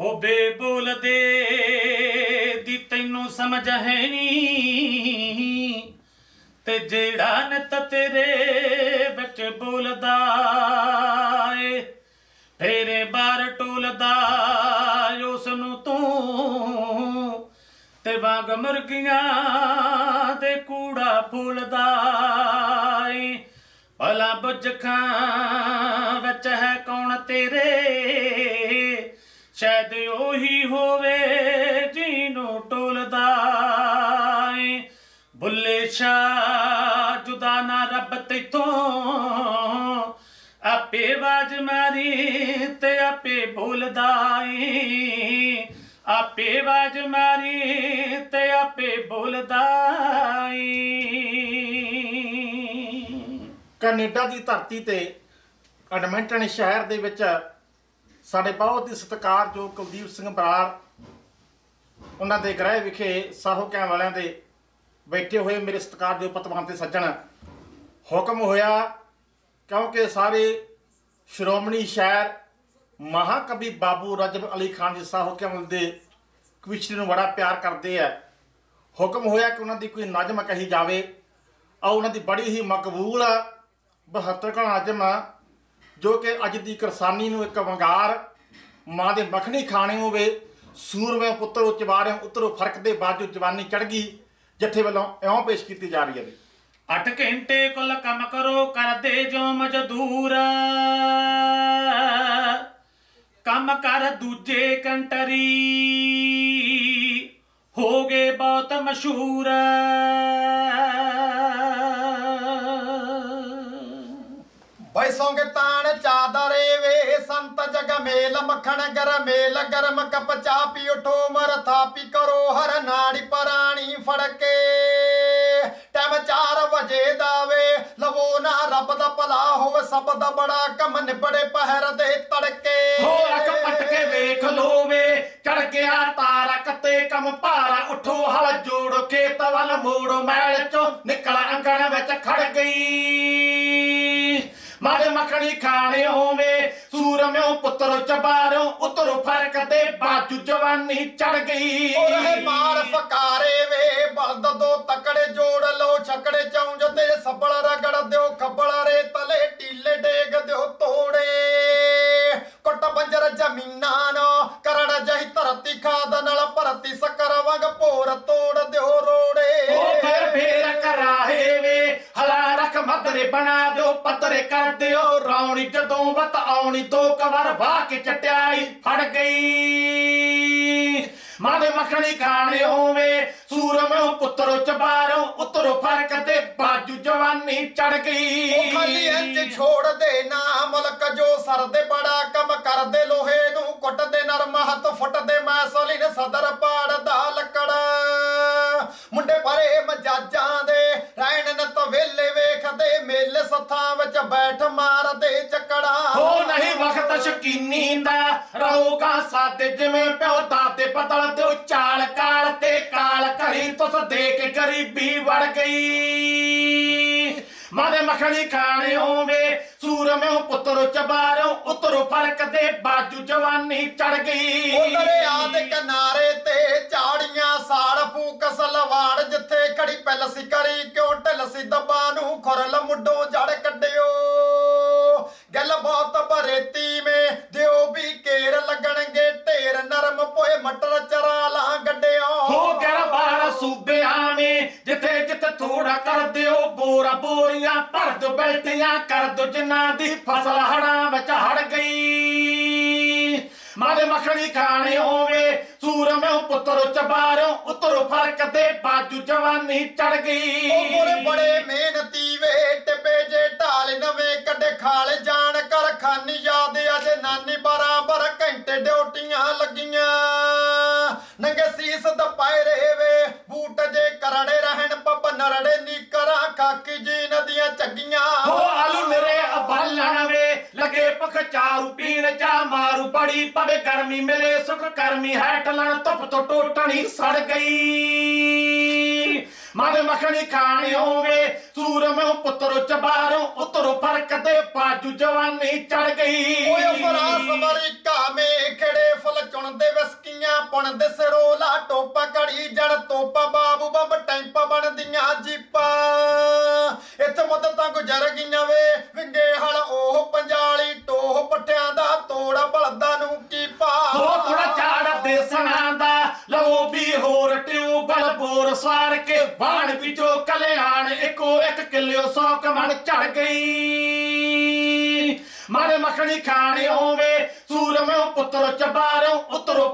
ਬੇ ਬੋਲਦੇ ਦੀ ਤੈਨੂੰ ਸਮਝ ਹੈ ਨੀ ਤੇ ਜਿਹੜਾ ਨਿਤ ਤੇਰੇ ਵਿੱਚ ਬੋਲਦਾ ਏ ਤੇਰੇ ਬਾਰ ਟੋਲਦਾ ਉਸ ਨੂੰ ਤੂੰ ਤੇ ਵਾਂਗ ਮੁਰਗੀਆਂ ਦੇ ਕੂੜਾ ਫੁੱਲਦਾ ਏ ਭਲਾ ਬੁੱਝਖਾਂ ਵਿੱਚ ਹੈ ਕੌਣ ਤੇਰੇ ਸ਼ਾਇਦ ਉਹੀ ਹੋਵੇ ਜਿਹਨੂੰ ਟੋਲਦਾ ਏ ਬੁੱਲੇ ਸ਼ਾਹ ਜੁਦਾ ਨਾ ਰੱਬ ਤੈਥੋਂ ਆਪੇ ਆਵਾਜ਼ ਮਾਰੀ ਤੇ ਆਪੇ ਬੋਲਦਾ ਏ ਆਪੇ ਆਵਾਜ਼ ਮਾਰੀ ਤੇ ਆਪੇ ਬੋਲਦਾ ਏ। ਕੈਨੇਡਾ ਦੀ ਧਰਤੀ ਤੇ ਐਡਮਿੰਟਨ ਸ਼ਹਿਰ ਦੇ ਵਿੱਚ ਸਾਡੇ ਬਹੁਤ ਹੀ ਸਤਿਕਾਰਯੋਗ ਕੁਲਦੀਪ ਸਿੰਘ ਬਰਾੜ ਉਹਨਾਂ ਦੇ ਗ੍ਰਹਿ ਵਿਖੇ ਸਾਹੋਕਿਆਂ ਵਾਲਿਆਂ ਦੇ ਬੈਠੇ ਹੋਏ ਮੇਰੇ ਸਤਿਕਾਰਯੋਗ ਪਤਵੰਤੇ ਸੱਜਣ ਹੁਕਮ ਹੋਇਆ ਕਿਉਂਕਿ ਸਾਰੇ ਸ਼੍ਰੋਮਣੀ ਸ਼ਾਇਰ ਮਹਾਕਵੀ ਬਾਬੂ ਰਜਬ ਅਲੀ ਖਾਨ ਜੀ ਸਾਹੋਕਿਆਂ ਵਾਲੇ ਦੇ ਕਵਿਸ਼ਰੀ ਨੂੰ ਬੜਾ ਪਿਆਰ ਕਰਦੇ ਆ। ਹੁਕਮ ਹੋਇਆ ਕਿ ਉਹਨਾਂ ਦੀ ਕੋਈ ਨਜ਼ਮ ਕਹੀ ਜਾਵੇ। ਆ ਉਹਨਾਂ ਦੀ ਬੜੀ ਹੀ ਮਕਬੂਲ 72 ਕਾ ਨਜ਼ਮ ਜੋ ਕਿ ਅੱਜ ਦੀ ਕਿਰਸਾਨੀ ਨੂੰ ਇੱਕ ਵੰਗਾਰ ਮਾਂ ਦੇ ਮੱਖਣੀ ਖਾਣੇ ਹੋਵੇ ਸੂਰਮੇ ਪੁੱਤਰੋ ਚਵਾਰਿਓ ਉਤਰੋ ਫਰਕ ਦੇ ਬਾਜੂ ਜਵਾਨੀ ਚੜ ਗਈ ਜੱਥੇ ਵੱਲੋਂ ਇਉਂ ਪੇਸ਼ ਕੀਤੀ ਜਾ ਰਹੀ ਹੈ। 8 ਘੰਟੇ ਕੁੱਲ ਕੰਮ ਕਰੋ ਕਰਦੇ ਜੋ ਮਜ਼ਦੂਰ ਕੰਮ ਕਰ ਦੂਜੇ ਕੰਟਰੀ ਹੋ ਗਏ ਬਹੁਤ ਮਸ਼ਹੂਰ बैसों के तान चादरे वे संत जग मेल मखण गर मेल गरम कप चा पी उठो मर थापी करो हर नाड़ी पराणी फड़के टाइम 4 बजे दावे लवो ना रब दा भला होवे सब दा बड़ा कम निबड़े पहर दे तड़के हो अख पटके वेख लोवे चढ़ गया तारा कते कम भारा उठो हल जोड़ खेत वल मोड़ो मैल चो निकल अंगण विच खड़ गई मारे मखनी खाने होवे सूरम्यो पुत्रो चबारो उतरो फरक दे बाजू जवानी चढ़ गई मार फकारे वे बलद दो तकड़े जोड़ लो छकड़े चौंज ते सबल रगड़ दो खबल रे तले टीले डेग दो तोड़े कुट बंजर जमीना नो करड़ जही धरती खाद नाल भरती सकर वंग भोर तोड़ दो रोड़े फेर कराहे वे हला रख मदरे बना दो पतरे कर दियो रौनी जदों वत आउनी दो कवर वाह के चट्याई फड़ गई मारे मखनी खाने होवे सूरम्यो पुत्रो चबारो उतरो फरक दे बाजू जवानी चढ़ गई खाली इंच छोड़ दे ना मुल्क जो सर दे बड़ा कम कर दे लोहे नू कुट दे नरम हथ फुट दे मैसली ने सदर पाड़ दा लकड़ मुंडे भरे मजाजां दे रैण न तवेले वेखदे मेले सथां विच बैठ मार दे चकड़ा हो नहीं वक्त शकीनी दा रहोगा सादे जिवें प्यो दादे बदल दो चाल काल ते काल करी तुस देख गरीबी बढ़ गई मारे मखनी खाने होवे सूरम्यो पुत्रो चबारो उतरो फरक दे बाजू जवानी चढ़ गई दरिया दे किनारे ते झाड़ियां साड़ फूक सलवाड़ जिथे खड़ी पैलसी करी क्यों ढलसी दबा नू खुरल मुड्डो जड़ कड्डियो गल बहुत बरेती में दियो भी केर लगणगे ढेर नरम पोए मटर चराला गड्डियो हो गया 12 सूबे में जिथे जिथे थोड़ा कर दियो बोरा बोरियां भर दो बेल्टियां कर दो जिन्ना दी फसल हड़ा विच हड़ गई मारे मखनी खाने होवे सूरम्यो पुत्रो चबारो उतरो फरक दे बाजू जवानी चढ़ गई बड़े मेहनती वे टिपे जे ढाल नवे कड्डे खाले जान कर खानी याद अजे नानी बराबर घंटे ड्यूटियां लगियां नंगे सीस दपाए रहे वे बूट जे करड़े रहन पप नरड़े नीकरा खाकी जी नदियां चगियां हो आलू निरे अबालण वे लगे पख चारू पीण चा मारू बड़ी पवे गर्मी मिले सुख कर्मी है टलन धुप तो टोटनी सड़ गई मारे मखनी खाने होवे सूरम्यो पुत्रो चबारो उतरो फरक दे बाजू जवानी चढ़ गई ओए फरास अमेरिका में खड़े फल चुनदे वे ਪੁਣ ਦੇ ਸਰੋਲਾ ਟੋਪਾ ਕੜੀ ਜੜ ਤੋਪਾ ਬਾਬੂ ਬੰਬ ਟੈਂਪ ਬਣਦੀਆਂ ਜੀਪਾਂ ਇੱਥੇ ਮੁੱਦਤਾਂ ਗੁਜ਼ਰ ਗਈਆਂ ਵੇ ਵਿੰਗੇ ਹਲ ਉਹ ਪੰਜਾਲੀ ਟੋਹ ਪੱਠਿਆਂ ਦਾ ਤੋੜਾ ਬਲਦਾਂ ਨੂੰ ਕੀ ਪਾ ਹੋ ਥੋੜਾ ਝਾੜ ਦੇਸਣਾ ਦਾ ਲਵੋ ਵੀ ਹੋਰ ਟਿਊਬਲ ਬੋਰ ਸਾਰ ਕੇ ਬਾਣ ਵਿੱਚੋਂ ਕਲਿਆਣ ਇੱਕੋ ਇੱਕ ਕਿੱਲਿਓ 100 ਕਮਣ ਝੜ ਗਈ ਮਾਰੇ ਮੱਖਣੀ ਖਾਣੇ ਹੋਵੇ ਸੂਰਮਿਓ ਪੁੱਤਰ ਚਬਾਰਿਓ ਉਤਰੋ